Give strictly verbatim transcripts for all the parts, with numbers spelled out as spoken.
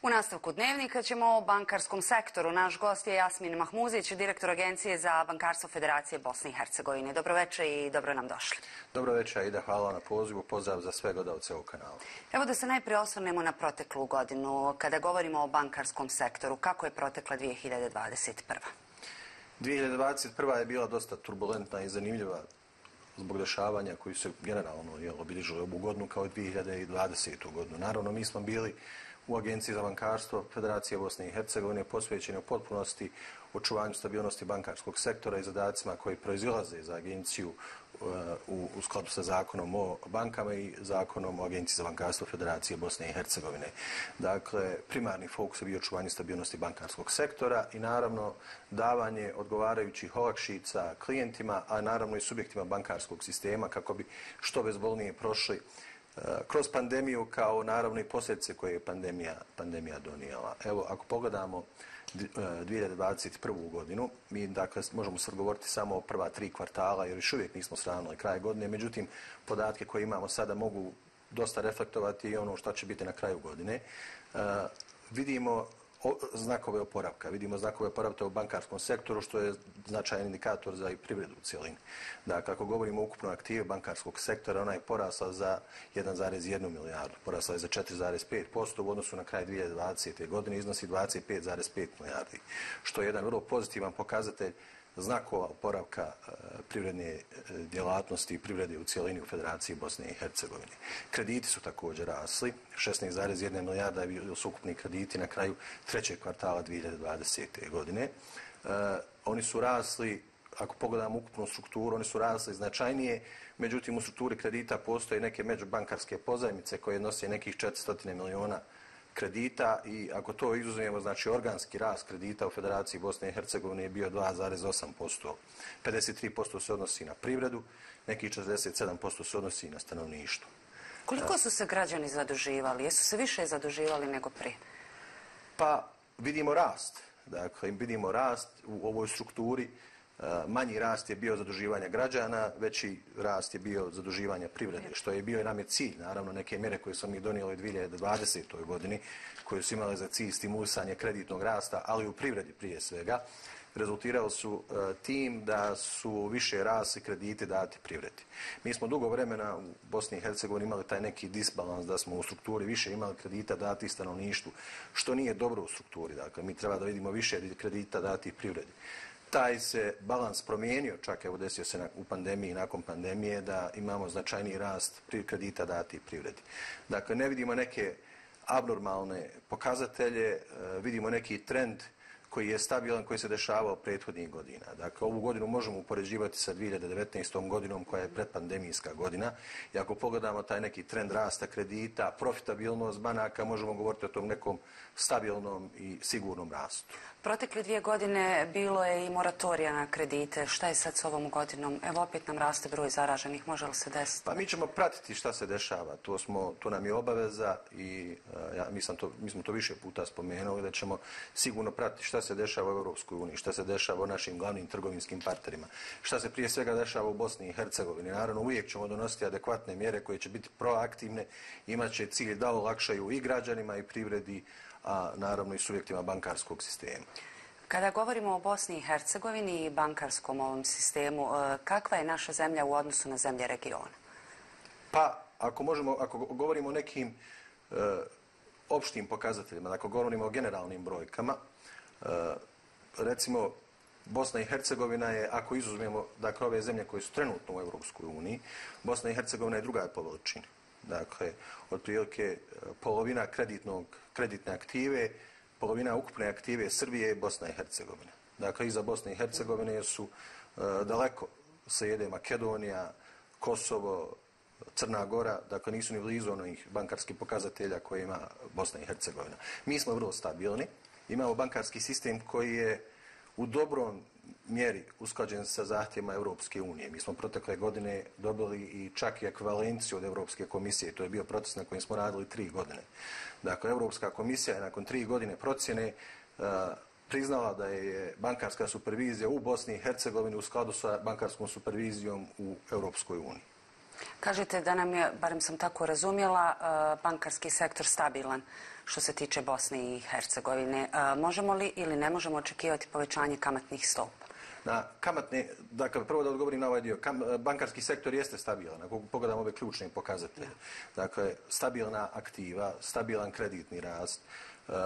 U nastavku dnevnika ćemo o bankarskom sektoru. Naš gost je Jasmin Mahmuzić, direktor Agencije za bankarstvo Federacije Bosne i Hercegovine. Dobroveče i dobro nam došli. Dobroveče, Aida, hvala na pozivu. Pozdrav za sve gledalce ovog kanala. Evo da se najprije osvrnemo na proteklu godinu. Kada govorimo o bankarskom sektoru, kako je protekla dvije hiljade dvadeset prva? dvije hiljade dvadeset prva je bila dosta turbulentna i zanimljiva zbog dešavanja koji se generalno obilježili ovu godinu kao i dvije hiljade dvadesetu godinu. Naravno, mi smo bili u Agenciji za bankarstvo Federacije Bosne i Hercegovine posvećeni u potpunosti očuvanju stabilnosti bankarskog sektora i zadacima koji proizilaze za agenciju u, u skladu sa zakonom o bankama i zakonom o Agenciji za bankarstvo Federacije Bosne i Hercegovine. Dakle, primarni fokus je bio očuvanje stabilnosti bankarskog sektora i naravno davanje odgovarajućih olakšica klijentima, a naravno i subjektima bankarskog sistema kako bi što bezbolnije prošli kroz pandemiju, kao naravno i posljedice koje je pandemija, pandemija donijela. Evo, ako pogledamo dvije hiljade dvadeset prvu godinu, mi dakle možemo se govoriti samo o prva tri kvartala, jer još uvijek nismo sravnili kraj godine, međutim, podatke koje imamo sada mogu dosta reflektovati i ono što će biti na kraju godine. Uh, vidimo znakove oporavka. Vidimo znakove oporavka u bankarskom sektoru, što je značajan indikator za i privredu u cijelini. Dakle, ako govorimo o ukupnoj aktivi bankarskog sektora, ona je porasla za jedan zarez jedan milijardu. Porasla je za četiri zarez pet posto u odnosu na kraj dvije hiljade dvadesete godine, iznosi dvadeset pet zarez pet milijardi, što je jedan vrlo pozitivan pokazatelj znakova oporavka privredne djelatnosti i privrede u cijelini u Federaciji Bosne i Hercegovine. Krediti su također rasli, šesnaest zarez jedna milijarda je bili su ukupni krediti na kraju trećeg kvartala dvije hiljade dvadesete godine. Uh, oni su rasli, ako pogledamo ukupnu strukturu, oni su rasli značajnije, međutim u strukturi kredita postoje neke međubankarske pozajmice koje nose nekih četiristo miliona kredita i ako to izuzmemo, znači organski rast kredita u Federaciji Bosne i Hercegovine je bio dva zarez osam posto. pedeset tri posto se odnosi na privredu, nekih četrdeset sedam posto se odnosi na stanovništvo. Koliko su se građani zaduživali? Jesu se više zaduživali nego prije? Pa vidimo rast. Dakle, vidimo rast u ovoj strukturi. Manji rast je bio zaduživanja građana, veći rast je bio zaduživanja privrede, što je bio i nam je cilj. Naravno, neke mjere koje smo mi donijeli u dvije hiljade dvadesetoj godini, koje su imale za cilj stimulisanje kreditnog rasta, ali u privredi prije svega, rezultirali su tim da su više rasli krediti dati privredi. Mi smo dugo vremena u Bosni i Hercegovini imali taj neki disbalans da smo u strukturi više imali kredita dati stanovništvu, što nije dobro u strukturi. Dakle, mi treba da vidimo više kredita dati privredi. Taj se balans promijenio, čak evo desio se na, u pandemiji, nakon pandemije, da imamo značajniji rast kredita dati privredi. Dakle, ne vidimo neke abnormalne pokazatelje, vidimo neki trend koji je stabilan, koji se dešavao prethodnih godina. Dakle, ovu godinu možemo upoređivati sa dvije hiljade devetnaestom godinom, koja je predpandemijska godina. I ako pogledamo taj neki trend rasta kredita, profitabilnost banaka, možemo govoriti o tom nekom stabilnom i sigurnom rastu. Protekle dvije godine bilo je i moratorija na kredite. Šta je sad s ovom godinom? Evo, opet nam raste broj zaraženih. Može li se desiti? Pa mi ćemo pratiti šta se dešava. To, smo, to nam je obaveza i ja, mi, sam to, mi smo to više puta spomenuli da ćemo sigurno pratiti šta se dešava u Europskoj uniji, šta se dešava u našim glavnim trgovinskim partnerima, šta se prije svega dešava u Bosni i Hercegovini. Naravno, uvijek ćemo donositi adekvatne mjere koje će biti proaktivne, imat će cilj da olakšaju i građanima i privredi, a naravno i subjektima bankarskog sistema. Kada govorimo o Bosni i Hercegovini i bankarskom ovom sistemu, kakva je naša zemlja u odnosu na zemlje regiona? Pa, ako možemo, ako govorimo o nekim e, opštim pokazateljima, ako govorimo o generalnim brojkama, e, recimo Bosna i Hercegovina je, ako izuzmemo dakle ove zemlje koje su trenutno u Europskoj uniji, Bosna i Hercegovina je druga po veličini. Dakle, otprilike polovina kreditnog, kreditne aktive, polovina ukupne aktive Srbije je Bosna i Hercegovina. Dakle, iza Bosne i Hercegovine su e, daleko slijede Makedonija, Kosovo, Crna Gora, dakle nisu ni blizu onih bankarskih pokazatelja koje ima Bosna i Hercegovina. Mi smo vrlo stabilni, imamo bankarski sistem koji je u dobrom mjeri usklađen sa zahtjevima Europske unije. Mi smo protekle godine dobili i čak i ekvivalenciju od Europske komisije. To je bio proces na kojem smo radili tri godine. Dakle, Europska komisija je nakon tri godine procjene uh, priznala da je bankarska supervizija u Bosni i Hercegovini u skladu sa bankarskom supervizijom u Europskoj uniji. Kažete da nam je, barem sam tako razumjela, bankarski sektor stabilan. što se tiče Bosne i Hercegovine. Možemo li ili ne možemo očekivati povećanje kamatnih stopa? Na kamatne, dakle, prvo da odgovorim na ovaj dio, Kam, bankarski sektor jeste stabilan, ako pogledamo ove ključne pokazatelje. Dakle, stabilna aktiva, stabilan kreditni rast, uh,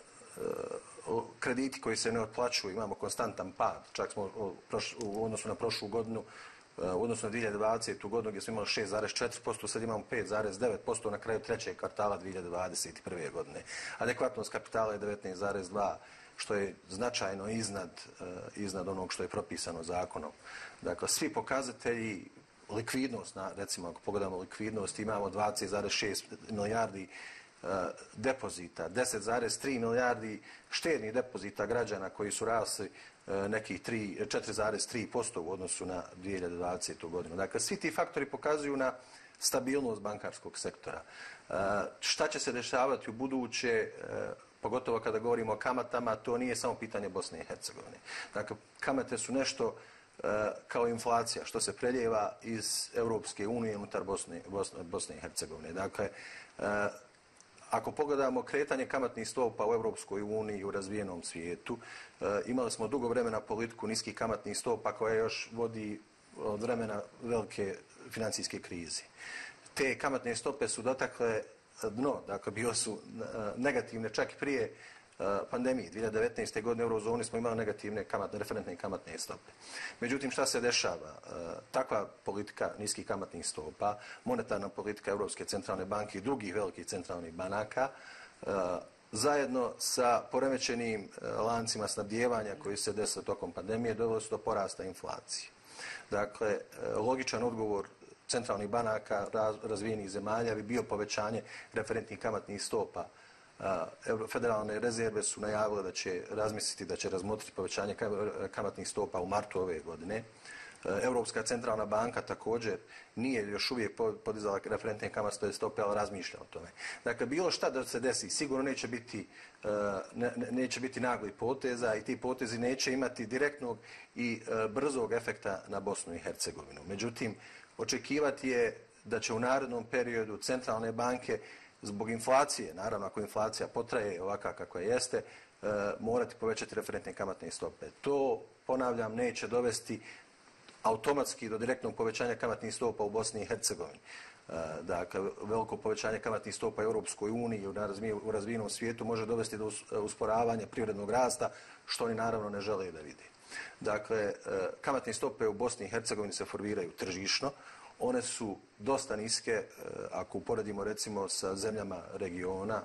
uh, krediti koji se ne otplaćuju, imamo konstantan pad, čak smo u, u odnosu na prošlu godinu, uh, u odnosu na dvije hiljade dvadesete. godinu gdje smo imali šest zarez četiri posto, sad imamo pet zarez devet posto na kraju trećeg kvartala dvije hiljade dvadeset prve. godine. Adekvatnost kapitala je devetnaest zarez dva, što je značajno iznad, uh, iznad onog što je propisano zakonom. Dakle, svi pokazatelji, likvidnost, na, recimo ako pogledamo likvidnost, imamo dvadeset zarez šest milijardi uh, depozita, deset zarez tri milijardi štednih depozita građana koji su rasli uh, nekih četiri zarez tri posto u odnosu na dvije hiljade dvadesetu. godinu. Dakle, svi ti faktori pokazuju na stabilnost bankarskog sektora. Uh, šta će se dešavati u buduće, uh, pogotovo kada govorimo o kamatama, to nije samo pitanje Bosne i Hercegovine. Dakle, kamate su nešto uh, kao inflacija, što se preljeva iz Europske unije unutar Bosne, Bosne, Bosne i Hercegovine. Dakle, uh, ako pogledamo kretanje kamatnih stopa u Europskoj uniji i u razvijenom svijetu, uh, imali smo dugo vremena politiku niskih kamatnih stopa koja još vodi od vremena velike financijske krize. Te kamatne stope su dotakle dno, dakle, bio su negativne čak i prije pandemije. dvije hiljade devetnaeste. godine u eurozoni smo imali negativne kamatne, referentne kamatne stope. Međutim, šta se dešava? Takva politika niskih kamatnih stopa, monetarna politika Europske centralne banke i drugih velikih centralnih banaka, zajedno sa poremećenim lancima snabdijevanja koji se desile tokom pandemije, doveli su do porasta inflacije. Dakle, logičan odgovor centralnih banaka razvijenih zemalja bi bio povećanje referentnih kamatnih stopa. Federalne rezerve su najavile da će razmisliti, da će razmotriti povećanje kamatnih stopa u martu ove godine. Europska centralna banka također nije još uvijek podizala referentne kamatne stope, ali razmišlja o tome. Dakle, bilo šta da se desi, sigurno neće biti, ne, neće biti nagli poteza i ti potezi neće imati direktnog i brzog efekta na Bosnu i Hercegovinu. Međutim, očekivati je da će u narednom periodu centralne banke zbog inflacije, naravno ako inflacija potraje ovaka kako je jeste, e, morati povećati referentne kamatne stope. To, ponavljam, neće dovesti automatski do direktnog povećanja kamatnih stopa u Bosni i Hercegovini. E, dakle, veliko povećanje kamatnih stopa u Europskoj uniji i u razvijenom svijetu može dovesti do usporavanja privrednog rasta, što oni naravno ne žele da vide. Dakle, kamatne stope u Bosni i Hercegovini se formiraju tržišno. One su dosta niske, ako uporedimo recimo sa zemljama regiona,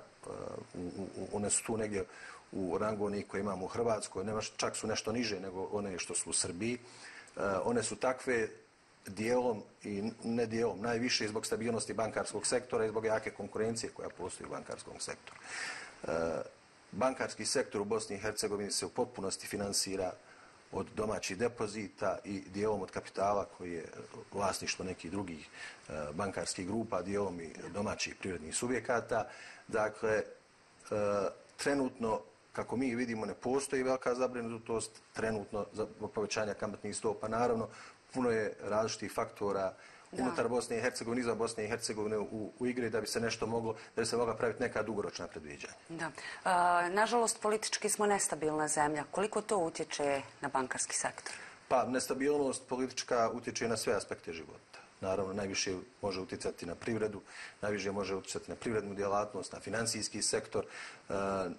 one su tu negdje u rangu onih koje imamo u Hrvatskoj, čak su nešto niže nego one što su u Srbiji. One su takve dijelom i ne dijelom, najviše zbog stabilnosti bankarskog sektora i zbog jake konkurencije koja postoji u bankarskom sektoru. Bankarski sektor u Bosni i Hercegovini se u potpunosti finansira od domaćih depozita i dijelom od kapitala koji je vlasništvo nekih drugih bankarskih grupa, dijelom i domaćih privrednih subjekata. Dakle, trenutno, kako mi vidimo, ne postoji velika zabrinutost trenutno za povećanja kamatnih stopa. Naravno, puno je različitih faktora da. unutar Bosne i Hercegovine, izvan Bosne i Hercegovine u, u igri da bi se nešto moglo, da bi se mogla praviti neka dugoročna predviđanja. Da. A, nažalost, politički smo nestabilna zemlja. Koliko to utječe na bankarski sektor? Pa, nestabilnost politička utječe na sve aspekte života. Naravno, najviše može utjecati na privredu, najviše može utjecati na privrednu djelatnost, na financijski sektor, e,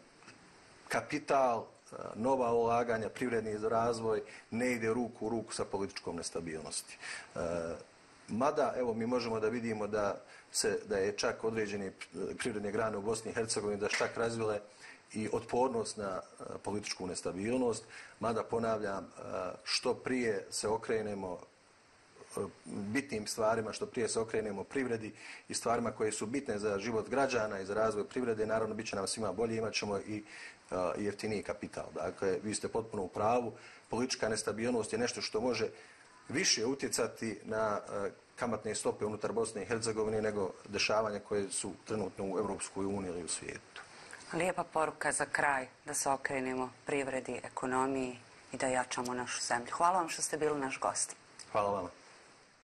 kapital, nova ulaganja, privredni razvoj ne ide ruku u ruku sa političkom nestabilnosti. E, mada, evo, mi možemo da vidimo da, se, da je čak određene privredne grane u Bosni i Hercegovini da čak razvile i otpornost na političku nestabilnost, mada, ponavljam, što prije se okrenemo bitnim stvarima, što prije se okrenemo privredi i stvarima koje su bitne za život građana i za razvoj privrede, naravno bit će nam svima bolje, imat ćemo i uh, jeftiniji kapital. Dakle, vi ste potpuno u pravu, politička nestabilnost je nešto što može više utjecati na uh, kamatne stope unutar Bosne i Hercegovine nego dešavanja koje su trenutno u Europskoj uniji ili u svijetu. Lijepa poruka za kraj, da se okrenemo privredi, ekonomiji i da jačamo našu zemlju. Hvala vam što ste bili naš gost. Hvala vama.